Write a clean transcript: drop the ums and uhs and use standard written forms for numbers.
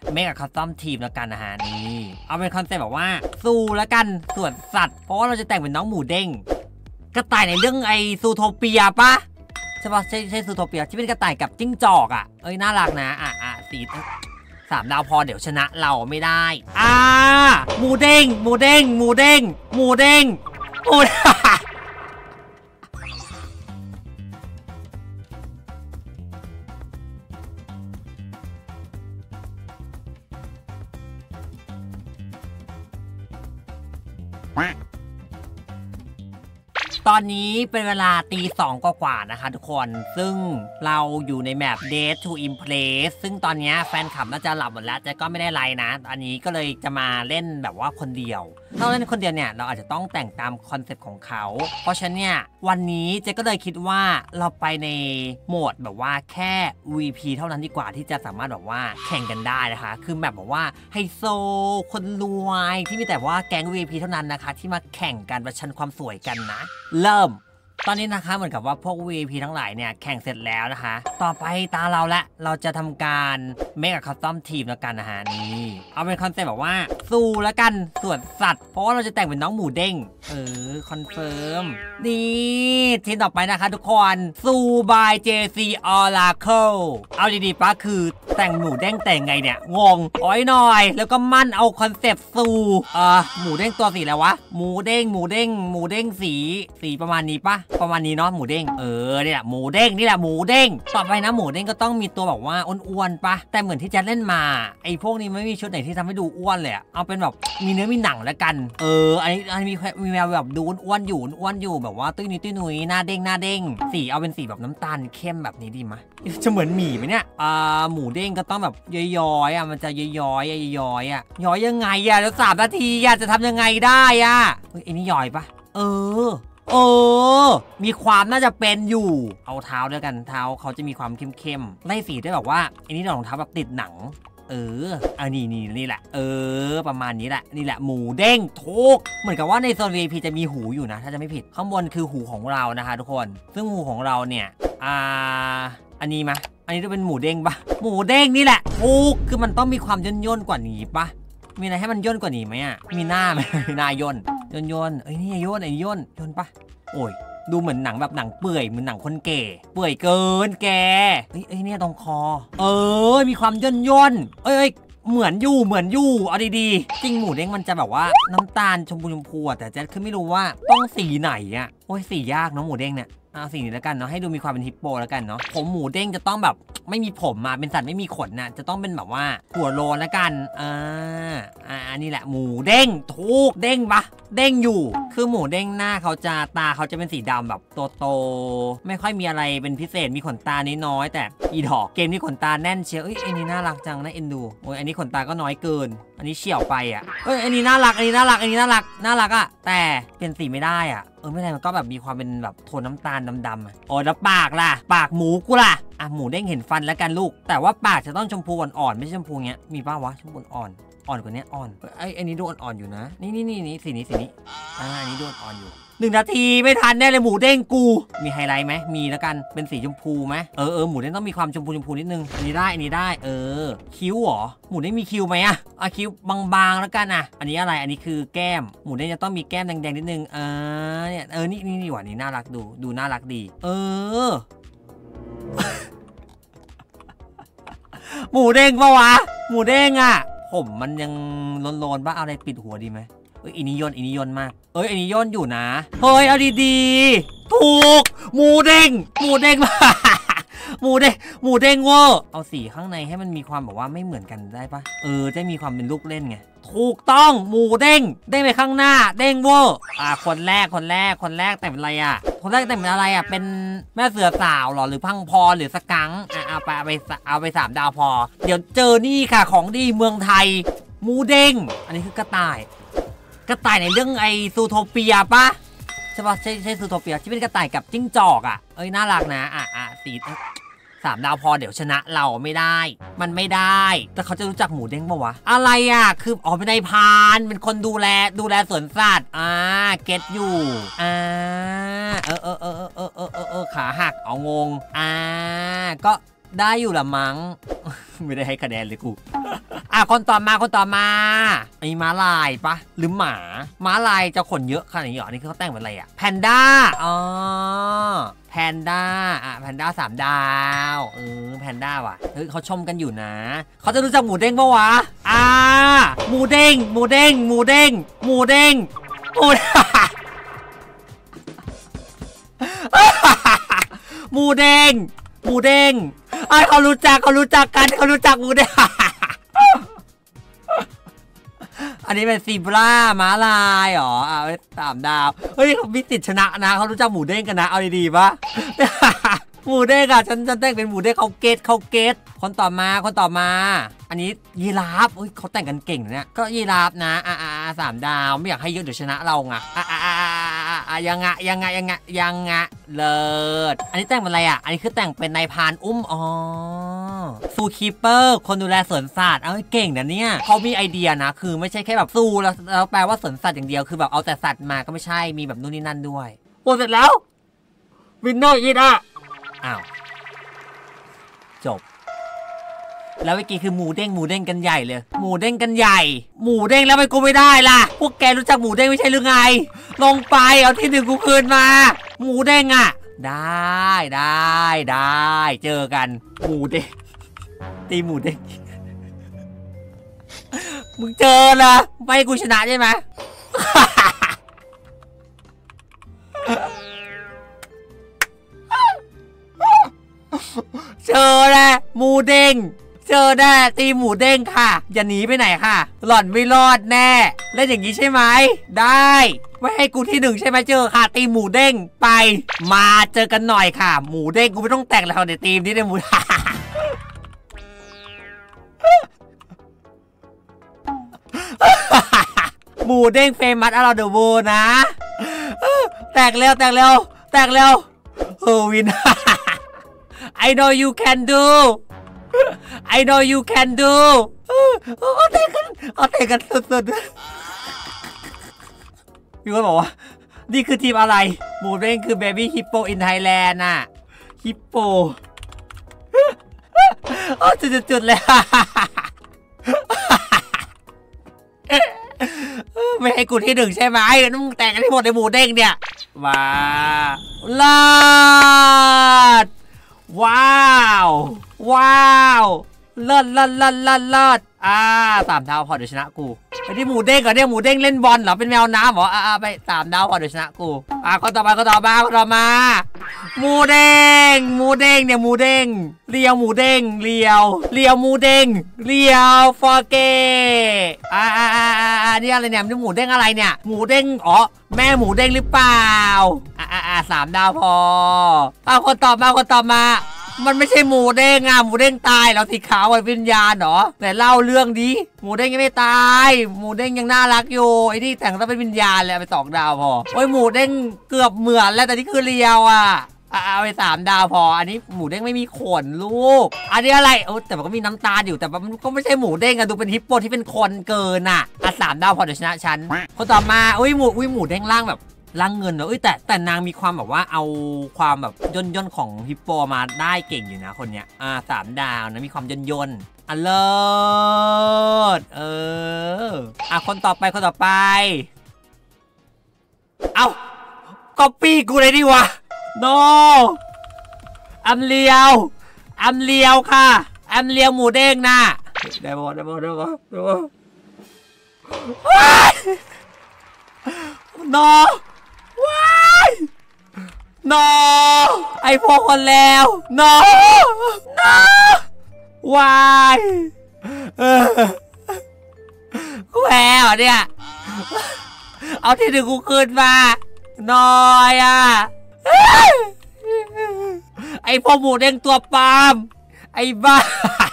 เมกะคัสตอมทีมแล้วกันนะฮะนี่เอาเป็นคอนเซ็ปต์แบบว่าสู้แล้วกันส่วนสัตว์เพราะว่าเราจะแต่งเป็นน้องหมูเด้งกระต่ายในเรื่องไอซูโทเปียปะใช่ปะใช่ซูโทเปียที่เป็นกระต่ายกับจิ้งจอกอ่ะน่ารักนะสี3 ดาวพอเดี๋ยวชนะเราไม่ได้หมูเด้งหมูเด้งหมูเด้งหมูเด้งหมูตอนนี้เป็นเวลาตี 2กว่าๆนะคะทุกคนซึ่งเราอยู่ในแมป Date to Impress ซึ่งตอนนี้แฟนคลับน่าจะหลับหมดแล้วแต่ก็ไม่ได้ไลน์นะอันนี้ก็เลยจะมาเล่นแบบว่าคนเดียวถ้าเล่นคนเดียวเนี่ยเราอาจจะต้องแต่งตามคอนเซ็ปต์ของเขาเพราะฉะนั้นเนี่ยวันนี้เจ๊ก็เลยคิดว่าเราไปในโหมดแบบว่าแค่ VP เท่านั้นดีกว่าที่จะสามารถแบบว่าแข่งกันได้นะคะคือแบบว่าไฮโซคนรวยที่มีแต่ว่าแก๊ง VP เท่านั้นนะคะที่มาแข่งกันประชันความสวยกันนะเริ่มตอนนี้นะคะเหมือนกับว่าพวก VIP ทั้งหลายเนี่ยแข่งเสร็จแล้วนะคะต่อไปตาเราละเราจะทำการเมกะคัสตอมทีมแล้วกันนะฮะนี่เอาเป็นคอนเซ็ปต์แบบว่าสู้แล้วกันส่วนสัตว์เพราะว่าเราจะแต่งเป็นน้องหมูเด้งคอนเฟิร์มนี่ทีมต่อไปนะคะทุกคนสู้บาย JC Oracle เอาดีๆปะคือแต่งหมูเด้งแต่งไงเนี่ยงงอ้อยหน่อยแล้วก็มั่นเอาคอนเซ็ปต์สู้หมูเด้งตัวสีอะไรวะหมูเด้งหมูเด้งหมูเด้งสีประมาณนี้ปะประมาณนี้เนาะหมูเด้งนี่แหละหมูเด้งนี่แหละหมูเด้งต่อไปนะหมูเด้งก็ต้องมีตัวแบบว่าอ้วนๆปะแต่เหมือนที่จะเล่นมาไอ้พวกนี้ไม่มีชุดไหนที่ทำให้ดูอ้วนเลยเอาเป็นแบบมีเนื้อมีหนังแล้วกันอันนี้มีแววแบบดูอ้วนอยู่แบบว่าตุ้ยนุ้ยหน้าเด้งสีเอาเป็นสีแบบน้ำตาลเข้มแบบนี้ดีไหมจะเหมือนหมี่ไหมเนี่ยหมูเด้งก็ต้องแบบย้อยๆมันจะย้อยยังไงแล้ว3 นาทีจะทำยังไงได้ไอ้นี่ย้อยปะมีความน่าจะเป็นอยู่เอาเท้าด้วยกันเท้าเขาจะมีความเข้มไล่สีได้แบบว่าอันนี้รองเท้าแบบติดหนังนี่แหละประมาณนี้แหละนี่แหละหมูเด้งทุกเหมือนกับว่าในโซน VIP จะมีหูอยู่นะถ้าจะไม่ผิดข้างบนคือหูของเรานะคะทุกคนซึ่งหูของเราเนี่ยอันนี้มะอันนี้จะเป็นหมูเด้งปะหมูเด้งนี่แหละทุกคือมันต้องมีความย่นกว่านี้ปะมีอะไรให้มันย่นกว่านี้ไหมมีหน้าไหมหน้าย่นนี่ย่นปะโอ้ยดูเหมือนหนังแบบหนังเปื่อยเหมือนหนังคนแก่เปื่อยเกินแกเนี่ยตรงคอมีความย่นเหมือนอยู่เอาดีๆจริงหมูเด้งมันจะแบบว่าน้ำตาลชมพูแต่เจ๊คือไม่รู้ว่าต้องสีไหนสียากเนาะหมูเด้งเนี่ยสีนี้แล้วกันเนาะให้ดูมีความเป็นฮิปโปแล้วกันเนาะผมหมูเด้งจะต้องแบบไม่มีผมเป็นสัตว์ไม่มีขนนะจะต้องเป็นแบบว่าหัวโลนแล้วกันนี่แหละหมูเด้งทุกเด้งปะเด้งอยู่คือหมูเด้งหน้าตาเขาจะเป็นสีดำแบบโตไม่ค่อยมีอะไรเป็นพิเศษมีขนตาน้อยแต่อีดอกเกมนี้ขนตาแน่นเชียวอันนี้น่ารักจังน่าเอ็นดูอันนี้ขนตาก็น้อยเกินอันนี้เฉี่ยวไปอันนี้น่ารักแต่เปลี่ยนสีไม่ได้ไม่ได้มันก็แบบมีความเป็นแบบโทนน้ำตาลดำแล้วปากล่ะปากหมูกูล่ะหมูเด้งเห็นฟันแล้วกันลูกแต่ว่าปากจะต้องชมพูอ่อนไม่ใช่ชมพูเงี้ยมีป่าววะชมพูอ่อนกว่านี้อ่อนอันนี้ดูอ่อนอยู่นะนี่สีนี้อันนี้ดูอ่อนอยู่1 นาทีไม่ทันแน่เลยหมูเด้งกูมีไฮไลท์ไหมมีแล้วกันเป็นสีชมพูไหมหมูเด้งต้องมีความชมพูนิดนึงอันนี้ได้คิ้วหรอหมูเด้งมีคิ้วไหมคิ้วบางๆแล้วกันอันนี้อะไรอันนี้คือแก้มหมูเด้งจะต้องมีแก้มแดงๆนิดนึงเนี่ยนี่หว่านี่น่ารักดูน่ารักดีหมูเด้งปะวะหมูเด้งผมมันยังโลนๆป่ะเอาอะไรปิดหัวดีไหมอันนี้ย่นมากอันนี้ย่นอยู่นะเอาดีๆถูกหมูเด้งหมูเด้งเวอร์เอาสีข้างในให้มันมีความแบบว่าไม่เหมือนกันได้ปะจะมีความเป็นลูกเล่นไงถูกต้องหมูเด้งไปข้างหน้าเด้งเวอร์คนแรกแต่งเป็นอะไรคนแรกแต่งเป็นอะไรเป็นแม่เสือสาวหรอหรือพังพรหรือสกังเอาไป3 ดาวพอเดี๋ยวเจอนี่ค่ะของดีเมืองไทยหมูเด้งอันนี้คือกระต่ายในเรื่องไอซูโทเปียปะใช่ปะใช่ซูโทเปียที่เป็นกระต่ายกับจิ้งจอกน่ารักนะสี3 ดาวพอเดี๋ยวชนะเราไม่ได้มันไม่ได้แต่เขาจะรู้จักหมูเด้งปะวะอะไรคือเป็นนายพรานเป็นคนดูแลสวนสัตว์เก็ตอยู่ขาหักงงก็ได้อยู่ละมั้ง ไม่ได้ให้คะแนนเลยกูคนต่อมาไอ้ม้าลายปะหรือหมาม้าลายจะขนเยอะขนาดนี้เหรอนี่เขาแต่งเป็นอะไรอะแพนด้าแพนด้าแพนด้า3 ดาวแพนด้าว่ะเฮ้ยเขาชมกันอยู่นะเขาจะรู้จักหมูเด้งปะวะหมูเด้งหมูเด้งหมูเด้งหมูเด้งหมูหมูเด้งหมูเด้งเขารู้จักกันเขารู้จักหมูเด้ง อันนี้เป็นซีบราม้าลายหรอ3 ดาวเฮ้ยเขามีติดชนะนะเขารู้จักหมูเด้งกันนะเอาดีๆปะ หมูเด้งฉันแต่งเป็นหมูเด้งเขาเกตคนต่อมาอันนี้ยีราฟเขาแต่งกันเก่งเนี่ยก็ยีราฟนะ3 ดาวไม่อยากให้เยอะเดี๋ยวชนะเราไงยังไงเลิศอันนี้แต่งเป็นอะไรอันนี้คือแต่งเป็นนายพรานซูคีเปอร์คนดูแลสวนสัตว์เก่งนะเนี่ยเขามีไอเดียนะคือไม่ใช่แค่แบบซูแล้วแปลว่าสวนสัตว์อย่างเดียวคือแบบเอาแต่สัตว์มาก็ไม่ใช่มีแบบนู่นนี่นั่นด้วยโอ้เสร็จแล้ววินเนอร์อีดจบแล้วเมื่อกี้คือหมูเด้งกันใหญ่เลยหมูเด้งกันใหญ่หมูเด้งแล้วไปกูไม่ได้ล่ะพวกแกรู้จักหมูเด้งไม่ใช่หรือไงลงไปเอาที่1กูคืนมาหมูเด้งได้เจอกันหมูเด้งตีหมูเด้งมึงเจอละไม่กูชนะใช่ไหม เจอแล้วหมูเด้งเจอแน่ตีหมูเด้งค่ะอย่าหนีไปไหนค่ะหล่อนไม่รอดแน่เล่นอย่างนี้ใช่ไหมได้ไม่ให้กูที่1ใช่ไหมเจอค่ะตีหมูเด้งไปมาเจอกันหน่อยค่ะหมูเด้งกูไม่ต้องแต่งแล้วในทีมนี้เลยหมู หมูเด้งเฟมัสอาราเดอะโวนะแตกเร็ววินI know you can do I know you can do เอาเตะกันสุดๆพี่ก็บอกว่านี่คือทีมอะไรหมูเด้งคือ Baby Hippo in Thailand ฮิปโปจุดเลยไม่ให้กูที่1ใช่ไหมต้องแต่งกันให้หมดในหมูเด้งเนี่ยมาลาดว้าวเลิศ3 ดาวพอเดี๋ยวชนะกูไปที่หมูเด้งก่อนเนี่ยหมูเด้งเล่นบอลเหรอเป็นแมวน้ำเหรอไป3 ดาวพอเดี๋ยวชนะกูคนต่อมาหมูเด้งเนี่ยหมูเด้งเลียวหมูเด้งเลียวหมูเด้งเลียวฟอร์เกนี่อะไรเนี่ยนี่หมูเด้งอะไรเนี่ยหมูเด้งแม่หมูเด้งหรือเปล่า3 ดาวพอคนต่อมามันไม่ใช่หมูเด้งหมูเด้งตายแล้วสีขาวเป็นวิญญาณเหรอแต่เล่าเรื่องดิหมูเด้งยังไม่ตายหมูเด้งยังน่ารักอยู่ไอ้นี่แต่งต้องเป็นวิญญาณเลยไป2 ดาวพอหมูเด้งเกือบเหมือนแล้วแต่นี่คือเรียวเอาไป3 ดาวพออันนี้หมูเด้งไม่มีขนลูกอันนี้อะไรแต่มันก็มีน้ำตาอยู่แต่มันก็ไม่ใช่หมูเด้งดูเป็นฮิปโปที่เป็นคนเกิน3 ดาวพอเดี๋ยวชนะฉันคนต่อมาหมูเด้งล่างแบบล่างเงินเนอะแต่นางมีความแบบว่าเอาความแบบย่นของฮิปโปมาได้เก่งอยู่นะคนเนี้ย3 ดาวนะมีความย่นเลิศคนต่อไปเอาก๊อปปี้กูเลยดิวะโนอัมเลียวค่ะอัมเลียวหมูเด้งนะได้บ่โนว้ายโนไอพวกคนแล้วโนวายกูแพ้เหรอเนี่ยเอาที่1กูคืนมาน้อยไอพวกหมูเด้งตัวปลอมไอ้บ้า